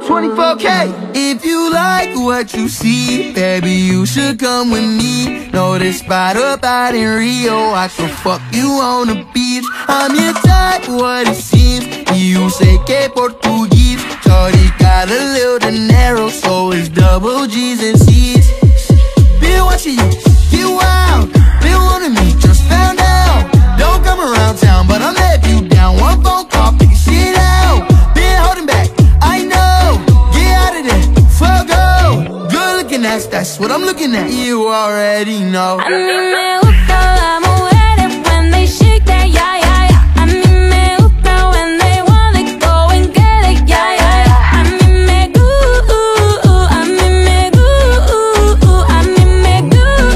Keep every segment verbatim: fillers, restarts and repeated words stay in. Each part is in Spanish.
twenty-four K. If you like what you see, baby, you should come with me. Know this spot up out in Rio, I can fuck you on the beach. I'm your type, what it seems. You say que Portuguese. Shorty got a little dinero, so it's double G's and C's. Been watching you, get wild. Been wanting me, just found out. Don't come around town, but I'm letting you down. One phone call, figure shit out. Been holding back, I know. Get out of there, fuck go. Good looking ass, that's what I'm looking at. You already know. A mí me gusta las mujeres when they shake that yeah yeah yeah. A mí me gusta when they wanna go and get it yeah yeah yeah. A mí me gusta, a mí me gusta, a mí me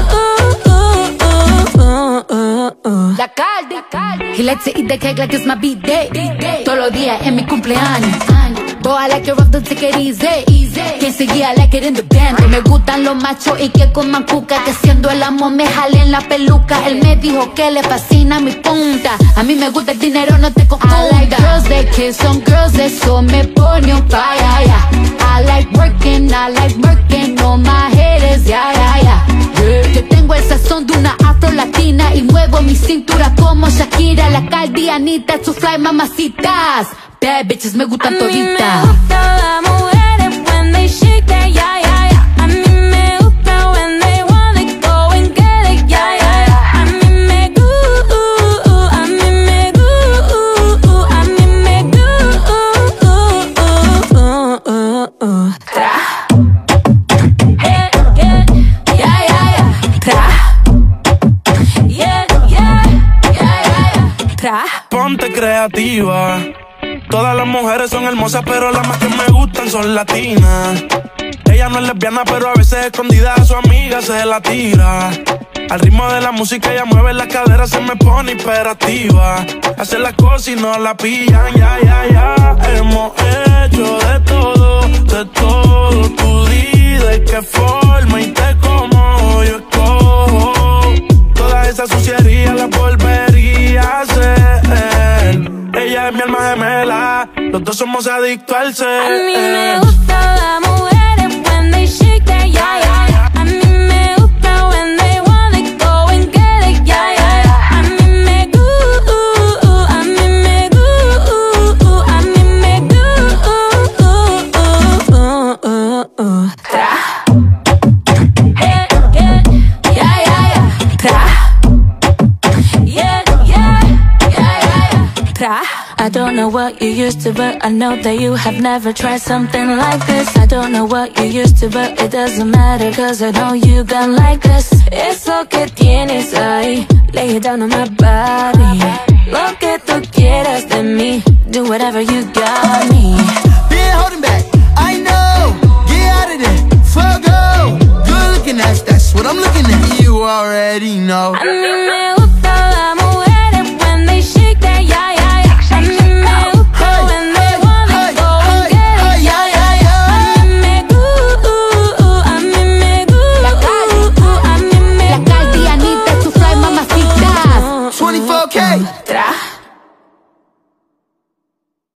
gusta. La Cardi, he likes to eat the cake like it's my B-day. Todos los días es mi cumpleaños. Boy, I like it rough, don't take it easy. Quien seguía, I like it in the band. Que me gustan los machos y que coman cuca. Que siendo el amo me jalen la peluca. Él me dijo que le fascina mi punta. A mí me gusta el dinero, no te confunda. I like girls that kiss on girls, eso me pone on fire, yeah. I like working, I like working on my haters, yeah, yeah, yeah. Yo tengo el sazón de una afro latina y muevo mi cintura como Shakira. La Cardi, Anitta, su fly mamacitas. Bad bitches me gustan toditas. A mí me gustan las mujeres when they shake that yeah yeah yeah. A mí me gusta when they wanna go and get it yeah yeah yeah. A mí me gusta, a mí me gusta, a mí me gusta. Tra. Yeah yeah yeah yeah yeah. Tra. Yeah yeah yeah yeah yeah. Tra. Ponte creativa. Todas las mujeres son hermosas, pero las más que me gustan son latinas. Ella no es lesbiana, pero a veces escondida a su amiga se la tira. Al ritmo de la música ella mueve las caderas, se me pone hiperactiva. Hace las cosas y no la pillan, ya, ya, ya. Hemos hecho de todo, de todo. Tú di de qué forma y te como yo escojo. Toda esa suciería la volvería a hacer. Ella es mi alma gemela, los dos somos adictos al ser. A mí me gustan las mujeres when they shake that yeah yeah yeah. A mí me gusta when they wanna go and get it yeah yeah yeah. A mí me gusta, a mí me gusta, a mí me gusta. Tra. Yeah yeah yeah yeah yeah. Tra. Yeah yeah yeah yeah yeah. Tra. I don't know what you used to, but I know that you have never tried something like this. I don't know what you used to, but it doesn't matter, cause I know you got like this. Eso que tienes ahí, lay it down on my body. Lo que tú quieras de mí, do whatever you got me. Been holding back, I know. Get out of there, fuck go. Good looking ass, that's what I'm looking at. You already know. A mí me